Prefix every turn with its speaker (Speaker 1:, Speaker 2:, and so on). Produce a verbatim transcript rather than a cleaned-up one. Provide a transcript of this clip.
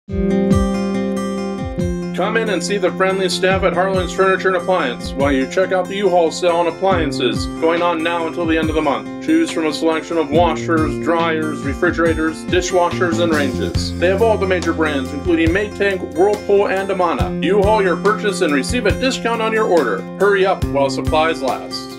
Speaker 1: Come in and see the friendly staff at Harlans Furniture and Appliance while you check out the U-Haul sale on appliances, going on now until the end of the month. Choose from a selection of washers, dryers, refrigerators, dishwashers, and ranges. They have all the major brands, including Maytag, Whirlpool, and Amana. U-Haul your purchase and receive a discount on your order. Hurry up while supplies last.